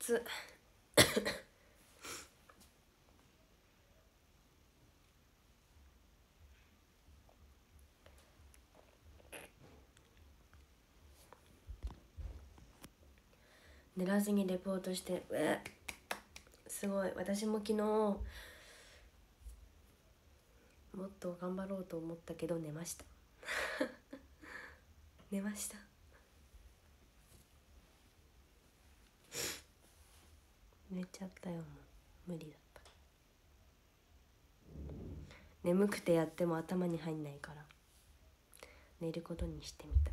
暑寝らずにレポートして、すごい。私も昨日もっと頑張ろうと思ったけど寝ました寝ました。寝ちゃったよ。もう無理だった。眠くてやっても頭に入んないから寝ることにしてみた。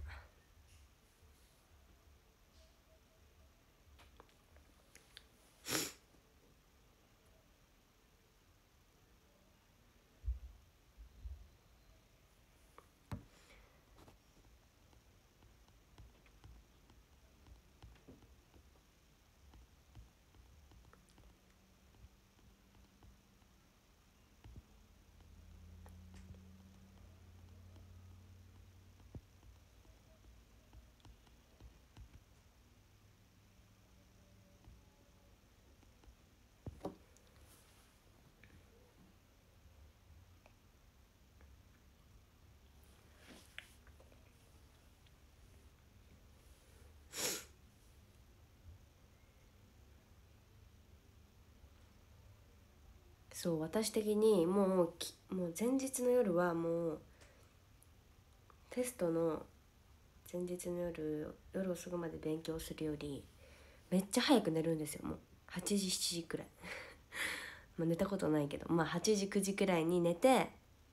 そう、私的にもう前日の夜はもうテストの前日の夜遅くまで勉強するよりめっちゃ早く寝るんですよ。もう8時7時くらいまあ寝たことないけど、まあ8時9時くらいに寝て、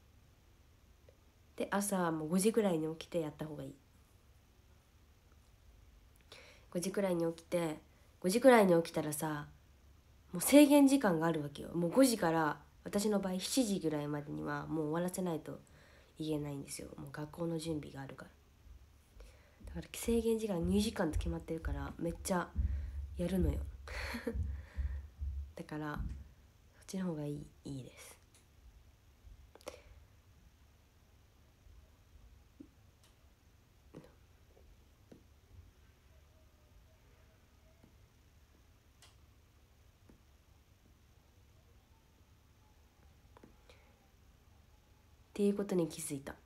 で朝もう5時くらいに起きてやった方がいい。5時くらいに起きて、5時くらいに起きたらさ、もう制限時間があるわけよ。もう5時から、私の場合7時ぐらいまでにはもう終わらせないといけないんですよ。もう学校の準備があるから。だから制限時間2時間って決まってるからめっちゃやるのよだからそっちの方がいいです。っていうことに気づいた。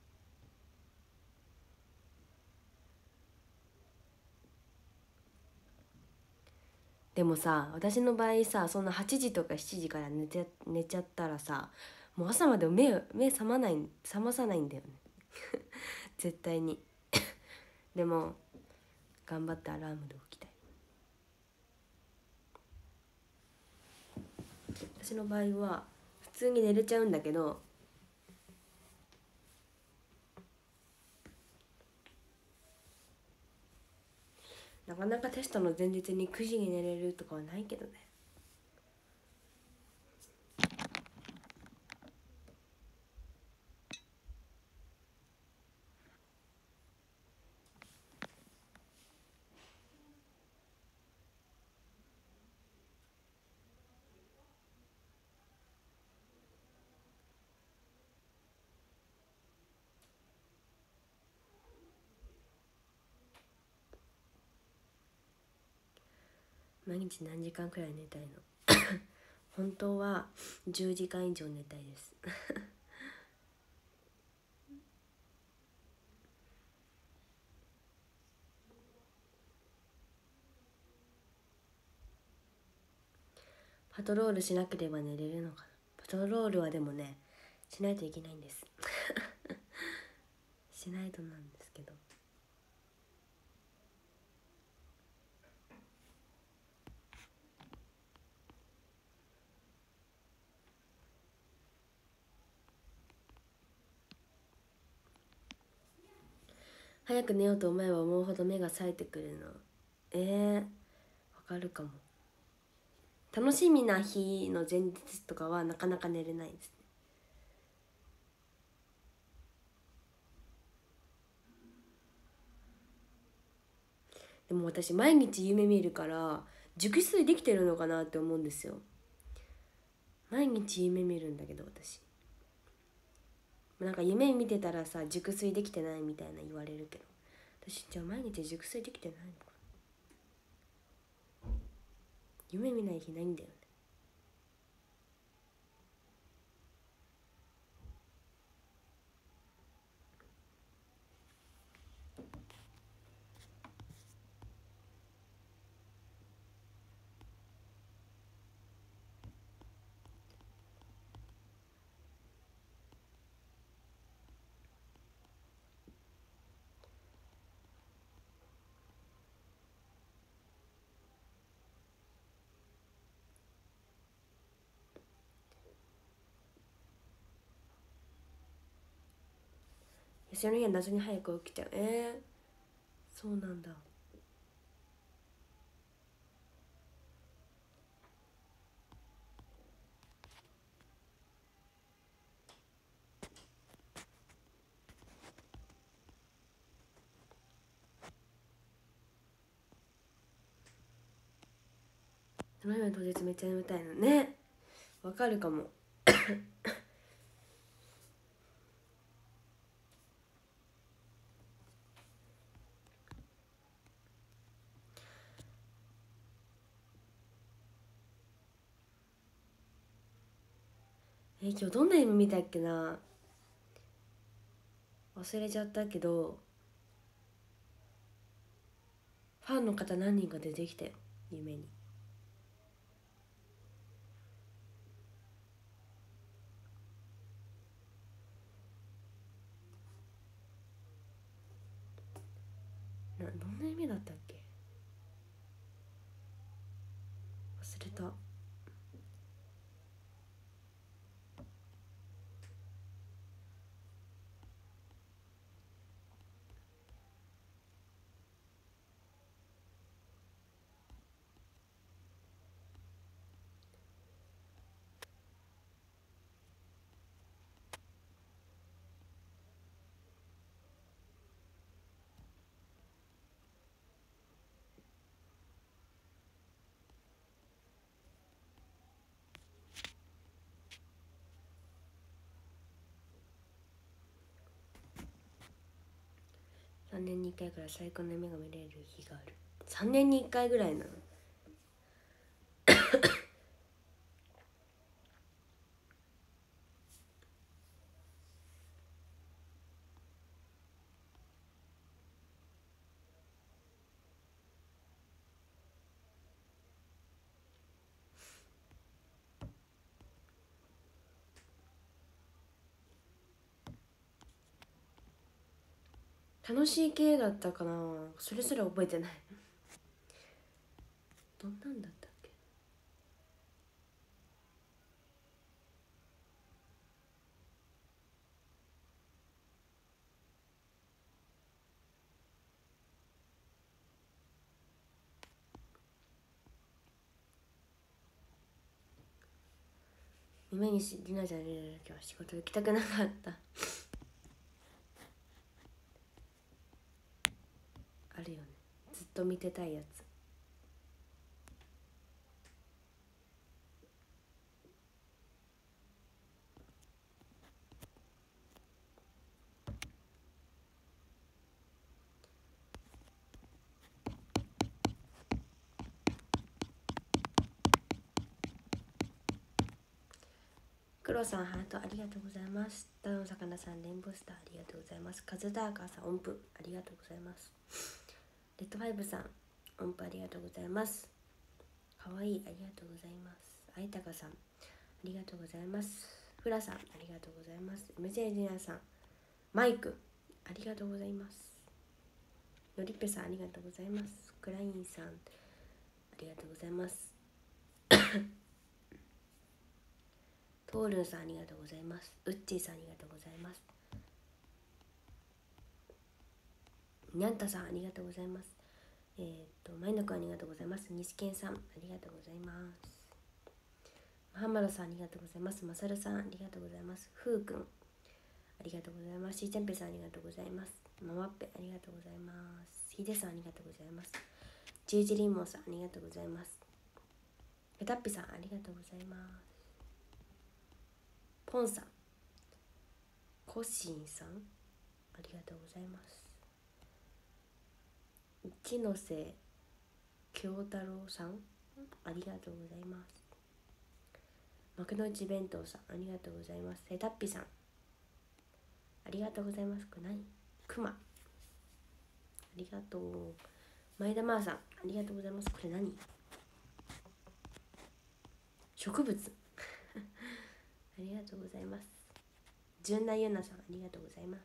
でもさ、私の場合さ、そんな8時とか7時から寝ちゃったらさ、もう朝まで目覚まさないんだよね絶対にでも頑張ってアラームで起きたい。私の場合は普通に寝れちゃうんだけど、なかなかテストの前日に9時に寝れるとかはないけどね。毎日何時間くらい寝たいの本当は10時間以上寝たいですパトロールしなければ寝れるのかな。パトロールはでもね、しないといけないんですしないとなんですけど。早く寝ようと思えば思うほど目が冴えてくるの。わかるかも。楽しみな日の前日とかはなかなか寝れないですね。でも私毎日夢見るから熟睡できてるのかなって思うんですよ。毎日夢見るんだけど、私なんか夢見てたらさ、熟睡できてないみたいな言われるけど、私じゃあ毎日熟睡できてないのか夢見ない日ないんだよね。休みの日は謎に早く起きちゃう。そうなんだ。その日は当日めっちゃ眠たいのね。わかるかも。今日どんな夢見たっけな、忘れちゃったけど、ファンの方何人か出てきたよ、夢に。どんな夢だったっけ、忘れた。3年に1回くらい最高の夢が見れる日がある。3年に1回ぐらいなの。楽しい系だったかな、それすら覚えてない。どんなんだったっけ。夢にりなちゃんに出る時は仕事行きたくなかった。あるよね、ずっと見てたいやつ。黒さんハートありがとうございます。ダウン魚さんレインボースターありがとうございます。カズダーカーさん音符ありがとうございます。レッドファイブさん音符ありがとうございます。かわいいありがとうございます。あいたかさんありがとうございます。フラさんありがとうございます。MJ ジナさんマイクありがとうございます。のりっぺさんありがとうございます。クラインさんありがとうございます。トールンさんありがとうございます。ウッチーさんありがとうございます。にゃんたさんありがとうございます。まいのくんありがとうございます。西健さんありがとうございます。マハマロさんありがとうございます。まさるさんありがとうございます。ふうくんありがとうございます。しーちゃんぺさんありがとうございます。ママッペありがとうございます。ひでさんありがとうございます。じいじりんもんさんありがとうございます。ペタッピさんありがとうございます。ポンさんコッシンさんありがとうございます。一ノ瀬京太郎さんありがとうございます。幕の内弁当さんありがとうございます。タッピさんありがとうございます。これ何？クマありがとう。前田真央さんありがとうございます。これ何？植物ありがとうございます。純奈ゆなさんありがとうございます。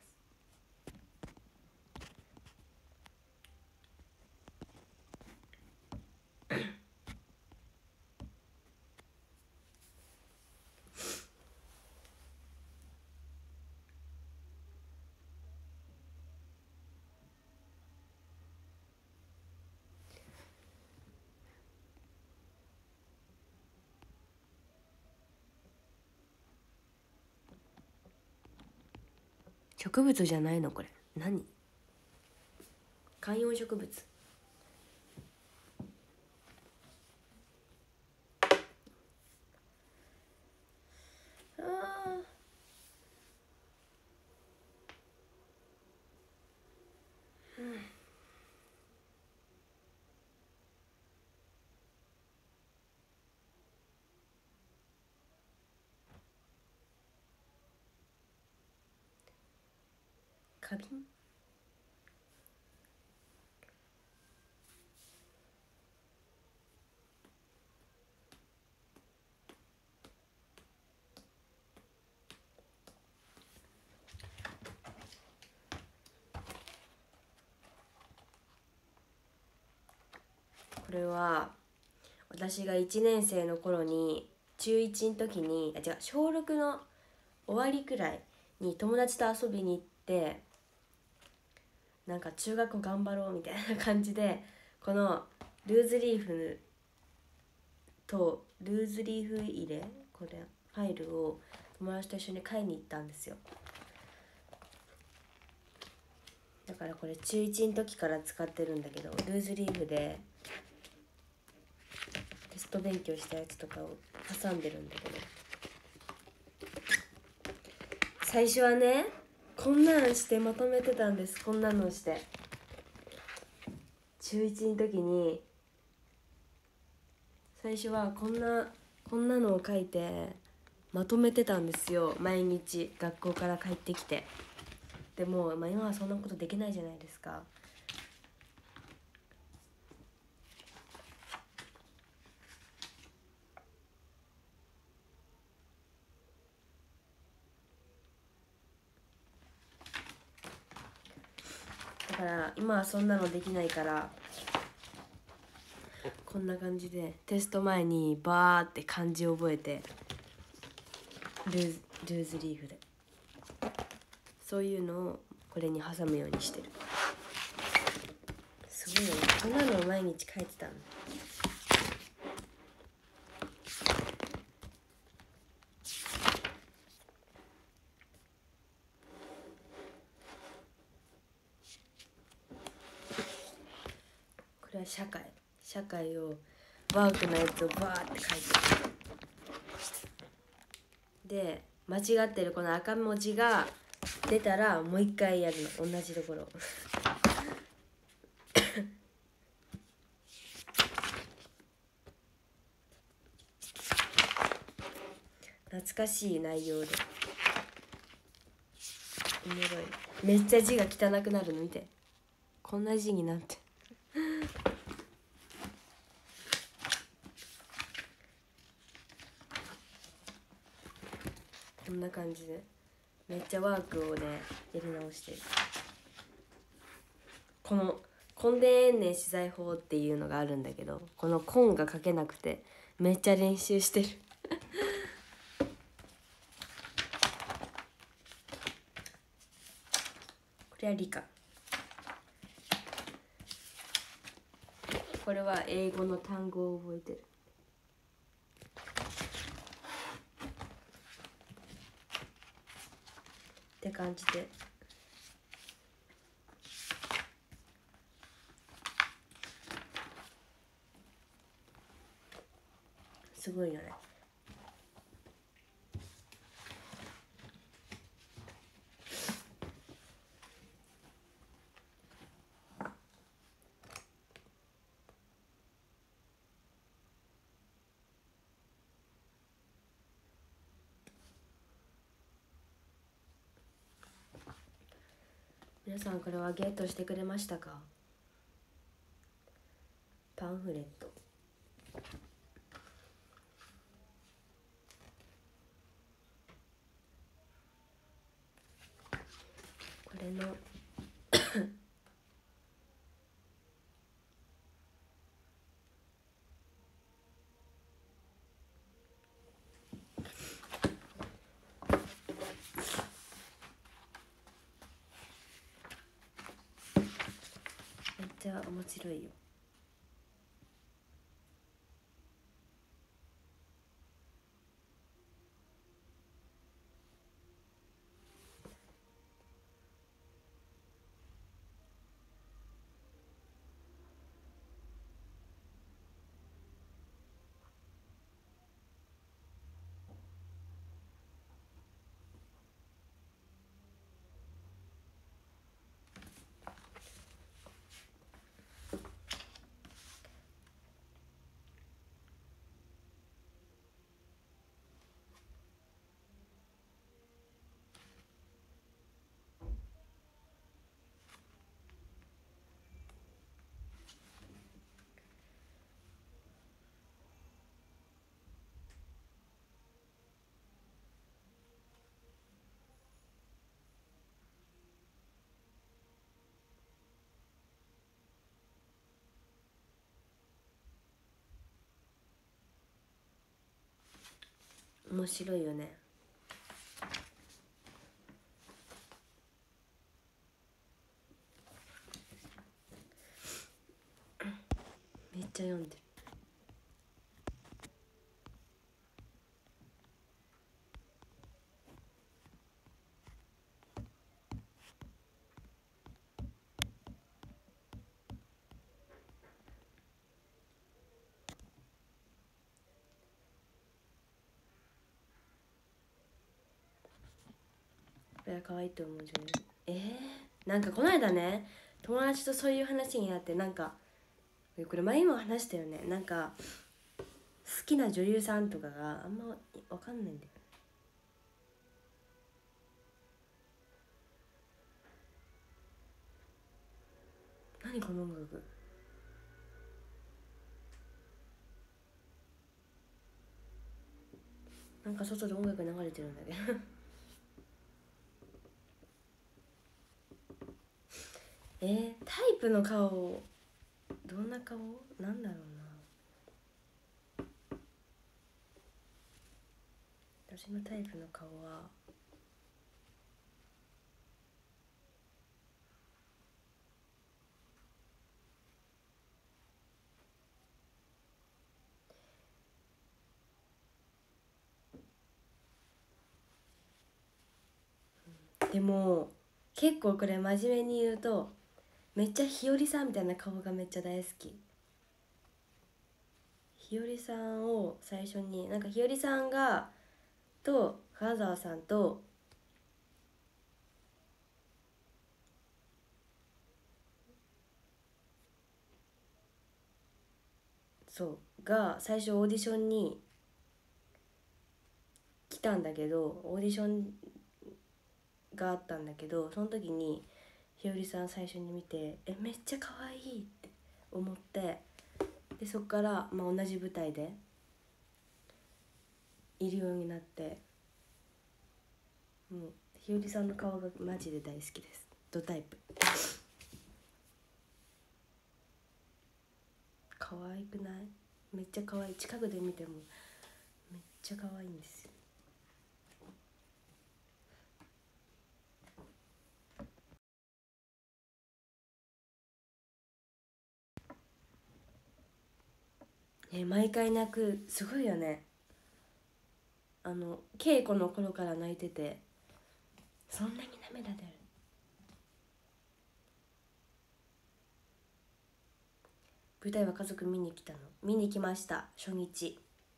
植物じゃないのこれ何？観葉植物。あー花瓶。これは私が1年生の頃に中1の時に小6の終わりくらいに友達と遊びに行って、なんか中学校頑張ろうみたいな感じでこのルーズリーフとルーズリーフ入れこれファイルを友達と一緒に買いに行ったんですよ。だからこれ中1の時から使ってるんだけど、ルーズリーフでテスト勉強したやつとかを挟んでるんだけど、最初はねこんなんしてまとめてたんです。こんなのして中1の時に最初はこんなのを書いてまとめてたんですよ。毎日学校から帰ってきて。でも、今はそんなことできないじゃないですか。だから今はそんなのできないから、こんな感じでテスト前にバーって漢字を覚えてルーズリーフでそういうのをこれに挟むようにしてる。すごいよね、こんなのを毎日書いてたの。これは社会をワークのやつをバーって書いてる。で間違ってるこの赤文字が出たらもう一回やるの、同じところ懐かしい内容でおもろい。めっちゃ字が汚くなるの見て、こんな字になってこんな感じでめっちゃワークをねやり直してる。この根田延年資材法っていうのがあるんだけど、この根が書けなくてめっちゃ練習してるこれは理科、これは英語の単語を覚えてる。って感じですごいよね。 皆さんこれはゲットしてくれましたか？パンフレット。これのめっちゃ面白いよ。面白いよね。めっちゃ読んでる。これは可愛いと思うじゃん。なんかこの間ね、友達とそういう話になって、なんかこれ前にも話したよね。なんか好きな女優さんとかがあんま分かんないんだよ。何この音楽。なんか外で音楽流れてるんだけどタイプの顔、どんな顔なんだろうな。私のタイプの顔はでも結構これ真面目に言うと、めっちゃひよりさんみたいな顔がめっちゃ大好き。ひよりさんを最初に、なんかひよりさんがと金沢さんとそうが最初オーディションに来たんだけど、オーディションがあったんだけど、その時にひよりさん最初に見て、めっちゃ可愛いって思って、でそっから、同じ舞台でいるようになって、もうひよりさんの顔がマジで大好きです。ドタイプ。可愛くない？めっちゃ可愛い。近くで見てもめっちゃ可愛いんですよ。毎回泣く。すごいよね。稽古の頃から泣いてて、そんなに涙出る。舞台は家族見に来ました。初日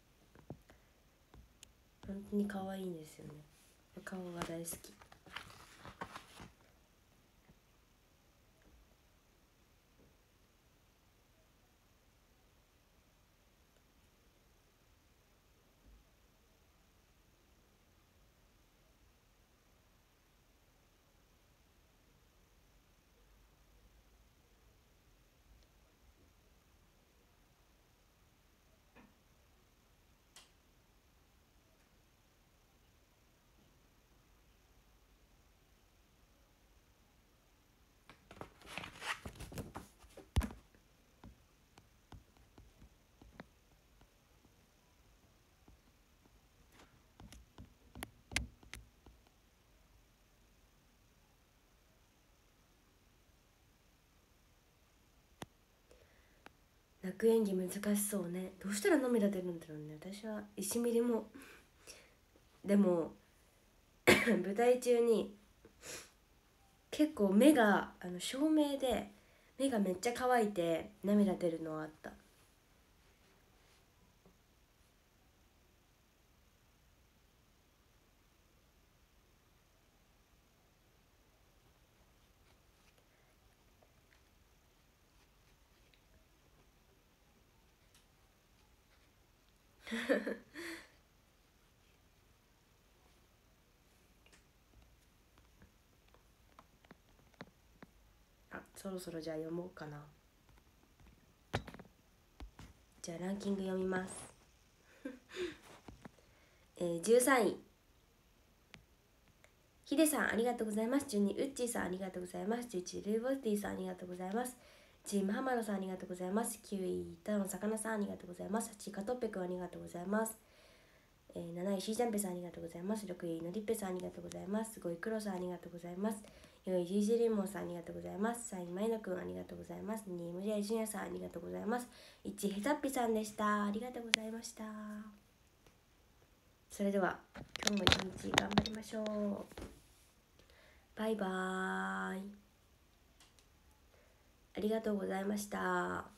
本当に可愛いんですよね。顔が大好き。 役演技難しそうね。どうしたら涙出るんだろうね。私は1ミリもでも舞台中に結構目が照明で目がめっちゃ乾いて涙出るのはあった。あ、そろそろじゃあ読もうかな。じゃあランキング読みます。13位ヒデさんありがとうございます。12位ウッチーさんありがとうございます。11位ルーボスティさんありがとうございます。チーム浜野さんありがとうございます。9位ただの魚さんありがとうございます。8位かとっぺくんありがとうございます。7位しーちゃんぺさんありがとうございます。6位のりっぺさんありがとうございます。5位くろさんありがとうございます。4位ジージーレモンさんありがとうございます。3位まいのくんありがとうございます。2位むじゃいじゅんやさんありがとうございます。1位へさっぴさんでした。ありがとうございました。それでは今日も一日頑張りましょう。バイバーイ。ありがとうございました。